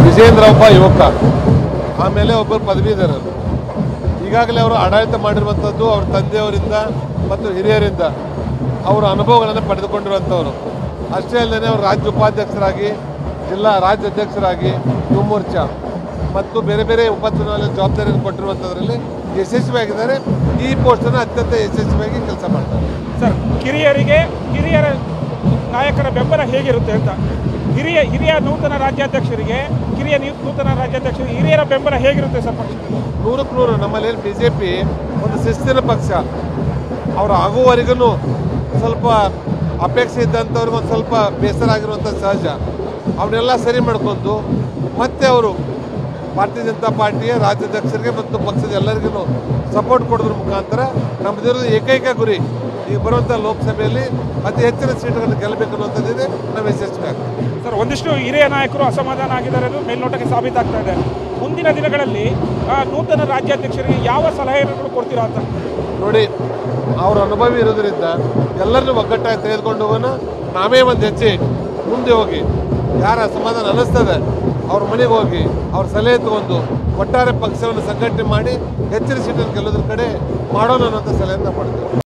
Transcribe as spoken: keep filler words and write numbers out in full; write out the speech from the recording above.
ವಿಜೇಂದ್ರ ಒಬ್ಬ ಯುವಕ, ಆಮೇಲೆ ಒಬ್ಬರು ಪದವೀಧರರು. ಈಗಾಗಲೇ ಅವರು ಆಡಳಿತ ಮಾಡಿರುವಂಥದ್ದು ಅವ್ರ ತಂದೆಯವರಿಂದ ಮತ್ತು ಹಿರಿಯರಿಂದ ಅವರ ಅನುಭವಗಳನ್ನು ಪಡೆದುಕೊಂಡಿರುವಂಥವ್ರು. ಅಷ್ಟೇ ಅಲ್ಲದೆ ಅವರು ರಾಜ್ಯ ಉಪಾಧ್ಯಕ್ಷರಾಗಿ, ಜಿಲ್ಲಾ ರಾಜ್ಯ ಅಧ್ಯಕ್ಷರಾಗಿ, ಯುವ ಮೋರ್ಚಾ ಮತ್ತು ಬೇರೆ ಬೇರೆ ಉಪಚುನಾವಣೆ ಜವಾಬ್ದಾರಿಯನ್ನು ಕೊಟ್ಟಿರುವಂಥದ್ರಲ್ಲಿ ಯಶಸ್ವಿಯಾಗಿದ್ದಾರೆ. ಈ ಪೋಸ್ಟನ್ನು ಅತ್ಯಂತ ಯಶಸ್ವಿಯಾಗಿ ಕೆಲಸ ಮಾಡ್ತಾರೆ. ಸರ್, ಕಿರಿಯರಿಗೆ ಹಿರಿಯರ ನಾಯಕರ ಬೆಂಬಲ ಹೇಗಿರುತ್ತೆ ಅಂತ, ಹಿರಿಯ ಹಿರಿಯ ನೂತನ ರಾಜ್ಯಾಧ್ಯಕ್ಷರಿಗೆ ಕಿರಿಯ ನೂತನ ರಾಜ್ಯಾಧ್ಯಕ್ಷರಿಗೆ ಹಿರಿಯರ ಬೆಂಬಲ ಹೇಗಿರುತ್ತೆ ಸರ್ ಪಕ್ಷ? ನೂರಕ್ಕೆ ನೂರು. ನಮ್ಮಲ್ಲಿ ಬಿ ಜೆ ಪಿ ಒಂದು ಶಿಸ್ತಿನ ಪಕ್ಷ. ಅವರು ಆಗುವವರೆಗೂ ಸ್ವಲ್ಪ ಅಪೇಕ್ಷೆ ಇದ್ದಂಥವ್ರಿಗೆ ಒಂದು ಸ್ವಲ್ಪ ಬೇಸರ ಆಗಿರುವಂಥ ಸಹಜ. ಅವನ್ನೆಲ್ಲ ಸರಿ ಮಾಡ್ಕೊಂಡು ಮತ್ತೆ ಅವರು ಭಾರತೀಯ ಜನತಾ ಪಾರ್ಟಿಯ ರಾಜ್ಯಾಧ್ಯಕ್ಷರಿಗೆ ಮತ್ತು ಪಕ್ಷದ ಎಲ್ಲರಿಗೂ ಸಪೋರ್ಟ್ ಕೊಡೋದ್ರ ಮುಖಾಂತರ ನಮ್ಮದಿರೋದು ಏಕೈಕ ಗುರಿ ಈಗ ಬರುವಂಥ ಲೋಕಸಭೆಯಲ್ಲಿ ಅತಿ ಹೆಚ್ಚಿನ ಸೀಟುಗಳನ್ನು ಗೆಲ್ಲಬೇಕು ಅನ್ನುವಂಥದ್ದಿದೆ. ನಾವು ಯಶಸ್ವಿ ಆಗ್ತೀವಿ. ಸರ್, ಒಂದಿಷ್ಟು ಹಿರಿಯ ನಾಯಕರು ಅಸಮಾಧಾನ ಆಗಿದ್ದಾರೆ, ಅದು ಮೇಲ್ನೋಟಕ್ಕೆ ಸಾಬೀತಾಗ್ತಾ ಇದೆ. ಮುಂದಿನ ದಿನಗಳಲ್ಲಿ ನೂತನ ರಾಜ್ಯಾಧ್ಯಕ್ಷರಿಗೆ ಯಾವ ಸಲಹೆಗಳು ಕೊಡ್ತೀರಾ ಅಂತ? ನೋಡಿ, ಅವ್ರ ಅನುಭವಿ ಇರೋದ್ರಿಂದ ಎಲ್ಲರನ್ನೂ ಒಗ್ಗಟ್ಟಾಗಿ ತೆಗೆದುಕೊಂಡು ಹೋಗೋಣ. ನಾವೇ ಒಂದು ಹೆಜ್ಜೆ ಮುಂದೆ ಹೋಗಿ ಯಾರ ಅಸಮಾಧಾನ ಅನ್ನಿಸ್ತದೆ ಅವ್ರ ಮನೆಗೆ ಹೋಗಿ ಅವ್ರ ಸಲಹೆ ತಗೊಂಡು ಒಟ್ಟಾರೆ ಪಕ್ಷವನ್ನು ಸಂಘಟನೆ ಮಾಡಿ ಹೆಚ್ಚಿನ ಸೀಟನ್ನು ಗೆಲ್ಲೋದ್ರ ಕಡೆ ಮಾಡೋಣ ಅನ್ನೋಂಥ ಸಲಹೆಯನ್ನು ಕೊಡ್ತೀವಿ.